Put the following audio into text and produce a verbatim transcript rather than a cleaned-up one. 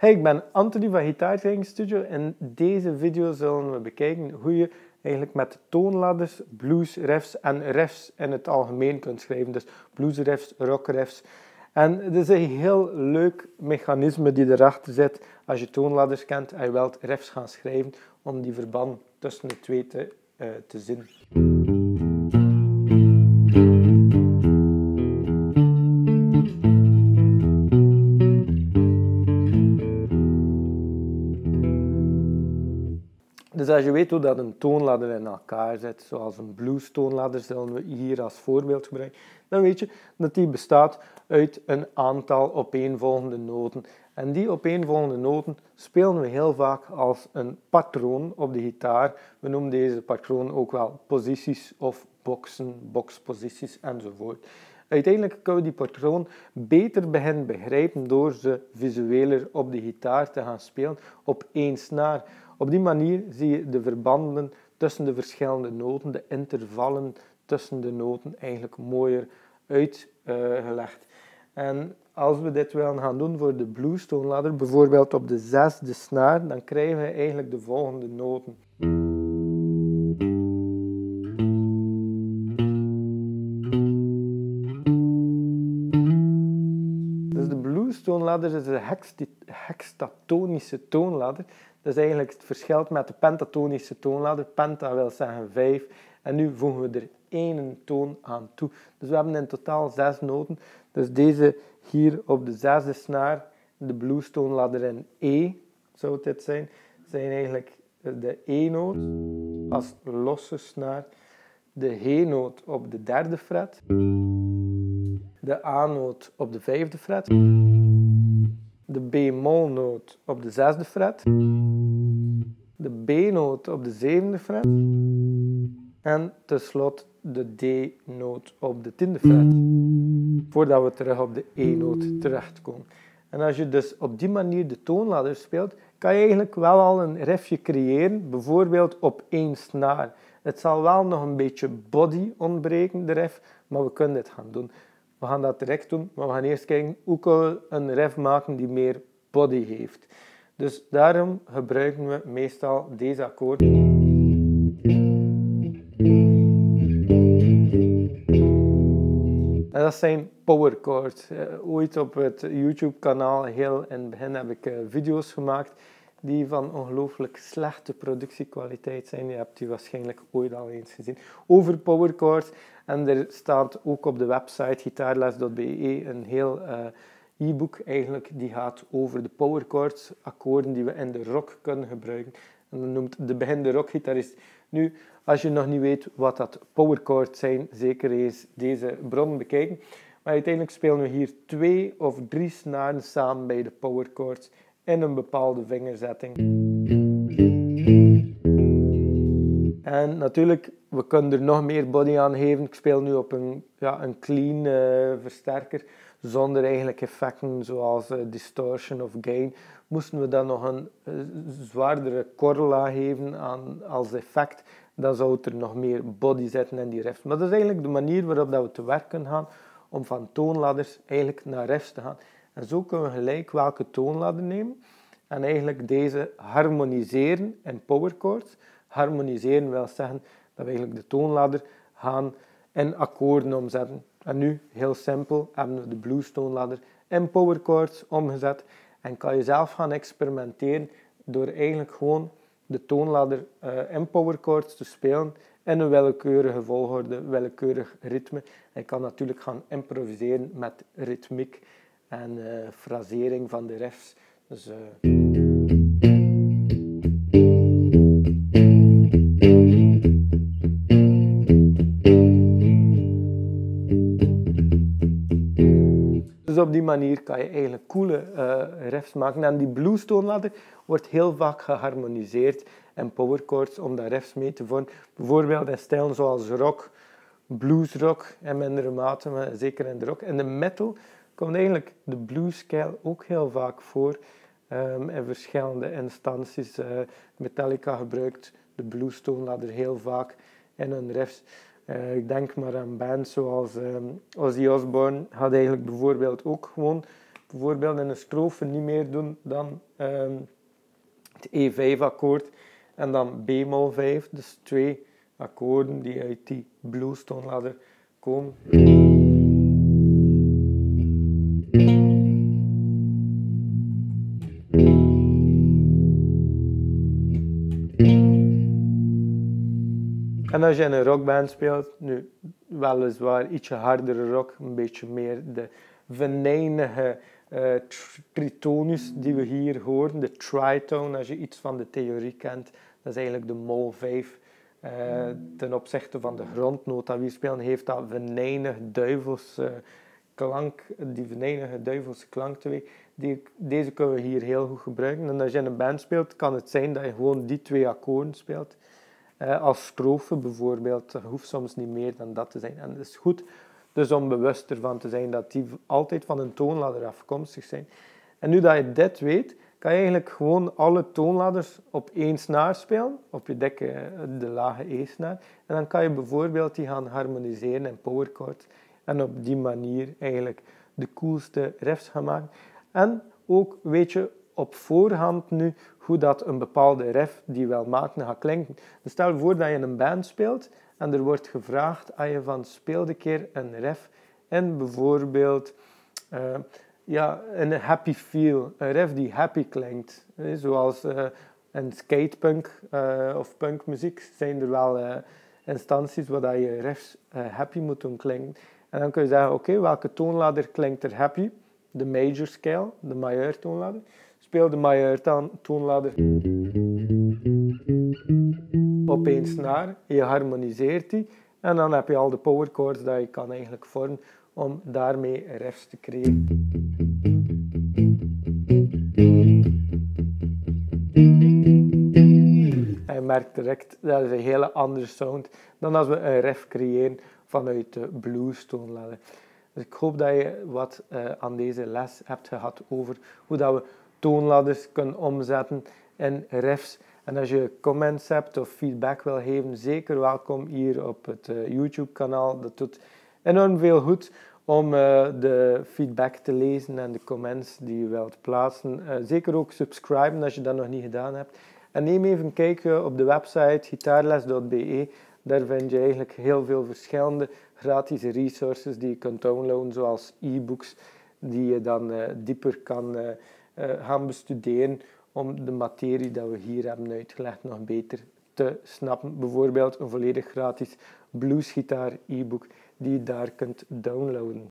Hey, ik ben Anthony van Guitar Training Studio. In deze video zullen we bekijken hoe je eigenlijk met toonladders, blues riffs en riffs in het algemeen kunt schrijven. Dus blues riffs, rock riffs. En het is een heel leuk mechanisme die erachter zit als je toonladders kent en je wilt riffs gaan schrijven om die verband tussen de twee te, uh, te zien. Dus als je weet hoe dat een toonladder in elkaar zit, zoals een blues toonladder zullen we hier als voorbeeld gebruiken, dan weet je dat die bestaat uit een aantal opeenvolgende noten. En die opeenvolgende noten spelen we heel vaak als een patroon op de gitaar. We noemen deze patroon ook wel posities of boxen, boxposities enzovoort. Uiteindelijk kunnen we die patroon beter beginnen begrijpen door ze visueler op de gitaar te gaan spelen op één snaar. Op die manier zie je de verbanden tussen de verschillende noten, de intervallen tussen de noten eigenlijk mooier uitgelegd. En als we dit willen gaan doen voor de blues toonladder, bijvoorbeeld op de zesde snaar, dan krijgen we eigenlijk de volgende noten. Dus de blues toonladder is een hextatonische toonladder. Dat is eigenlijk het verschil met de pentatonische toonladder. Penta wil zeggen vijf. En nu voegen we er één toon aan toe. Dus we hebben in totaal zes noten. Dus deze hier op de zesde snaar, de blues toonladder in E, zou dit zijn, zijn eigenlijk de E-noot als losse snaar, de G-noot op de derde fret, de A-noot op de vijfde fret, de B-molnoot op de zesde fret, de B-noot op de zevende fret en tenslotte de D-noot op de tiende fret, voordat we terug op de E-noot terechtkomen. En als je dus op die manier de toonladder speelt, kan je eigenlijk wel al een riffje creëren, bijvoorbeeld op één snaar. Het zal wel nog een beetje body ontbreken, de riff, maar we kunnen dit gaan doen. We gaan dat direct doen, maar we gaan eerst kijken hoe kunnen we een riff maken die meer body heeft. Dus daarom gebruiken we meestal deze akkoorden. En dat zijn power chords. Ooit op het YouTube kanaal, heel in het begin, heb ik video's gemaakt die van ongelooflijk slechte productiekwaliteit zijn. Je hebt die waarschijnlijk ooit al eens gezien. Over power chords. En er staat ook op de website gitaarles punt be een heel uh, e-book eigenlijk die gaat over de power chords, akkoorden die we in de rock kunnen gebruiken. En dat noemt de begin rockgitarist. Nu, als je nog niet weet wat dat power chords zijn, zeker eens deze bron bekijken. Maar uiteindelijk spelen we hier twee of drie snaren samen bij de power chords in een bepaalde vingerzetting. En natuurlijk, we kunnen er nog meer body aan geven. Ik speel nu op een, ja, een clean uh, versterker, zonder eigenlijk effecten zoals uh, distortion of gain. Moesten we dan nog een uh, zwaardere korrel geven aan, als effect, dan zou er nog meer body zitten in die riffs. Maar dat is eigenlijk de manier waarop dat we te werk kunnen gaan om van toonladders eigenlijk naar riffs te gaan. En zo kunnen we gelijk welke toonladder nemen en eigenlijk deze harmoniseren in power chords. Harmoniseren wil zeggen dat we eigenlijk de toonladder gaan in akkoorden omzetten. En nu, heel simpel, hebben we de blues toonladder in power chords omgezet. En kan je zelf gaan experimenteren door eigenlijk gewoon de toonladder uh, in power chords te spelen in een willekeurige volgorde, willekeurig ritme. En je kan natuurlijk gaan improviseren met ritmiek en uh, frasering van de riffs. Dus, uh... Dus op die manier kan je eigenlijk coole uh, riffs maken. En die blues toonladder wordt heel vaak geharmoniseerd in power chords om daar riffs mee te vormen. Bijvoorbeeld in stijlen zoals rock, bluesrock in mindere mate, maar zeker in de rock. In de metal komt eigenlijk de blues-stijl ook heel vaak voor um, in verschillende instanties. Uh, Metallica gebruikt de blues toonladder heel vaak in hun riffs. Uh, ik denk maar aan bands zoals um, Ozzy Osbourne had eigenlijk bijvoorbeeld ook gewoon bijvoorbeeld in een strofe niet meer doen dan um, het E vijf akkoord en dan B-mol vijf, dus twee akkoorden die uit die blues toonladder komen. En als je in een rockband speelt, nu weliswaar ietsje hardere rock, een beetje meer de venijnige uh, tritonus die we hier horen, de tritone, als je iets van de theorie kent, dat is eigenlijk de mol vijf. Uh, ten opzichte van de grondnoot dat we hier spelen, heeft dat venijnige duivels uh, klank, die venijnige duivelse klank teweeg. Die, deze kunnen we hier heel goed gebruiken. En als je in een band speelt, kan het zijn dat je gewoon die twee akkoorden speelt. Uh, als strofe bijvoorbeeld, dat hoeft soms niet meer dan dat te zijn. En het is goed dus om bewust ervan te zijn dat die altijd van een toonladder afkomstig zijn. En nu dat je dit weet, kan je eigenlijk gewoon alle toonladders op één snaar spelen, op je dikke, de lage E-snaar. En dan kan je bijvoorbeeld die gaan harmoniseren in power chords. En op die manier eigenlijk de coolste riffs gaan maken. En ook weet je op voorhand nu hoe dat een bepaalde riff die je wil maken gaat klinken. Dus stel je voor dat je in een band speelt en er wordt gevraagd aan je van speel een keer een riff in bijvoorbeeld uh, ja, een happy feel, een riff die happy klinkt. Eh, zoals uh, in skatepunk uh, of punkmuziek zijn er wel uh, instanties waar je riffs uh, happy moet doen klinken. En dan kun je zeggen, oké, okay, welke toonladder klinkt er happy? De major scale, de majeur toonladder. Speel de majeur toonladder op één snaar, je harmoniseert die en dan heb je al de power chords dat je kan eigenlijk vormen om daarmee riffs te creëren. En je merkt direct, dat is een hele andere sound dan als we een riff creëren vanuit de blues toonladder. Dus ik hoop dat je wat uh, aan deze les hebt gehad over hoe dat we toonladders kunnen omzetten in riffs. En als je comments hebt of feedback wil geven, zeker welkom hier op het uh, YouTube-kanaal. Dat doet enorm veel goed om uh, de feedback te lezen en de comments die je wilt plaatsen. Uh, zeker ook subscriben als je dat nog niet gedaan hebt. En neem even een kijkje op de website gitaarles punt b e. Daar vind je eigenlijk heel veel verschillende gratis resources die je kunt downloaden, zoals e-books, die je dan uh, dieper kan uh, uh, gaan bestuderen om de materie dat we hier hebben uitgelegd nog beter te snappen. Bijvoorbeeld een volledig gratis bluesgitaar e-book die je daar kunt downloaden.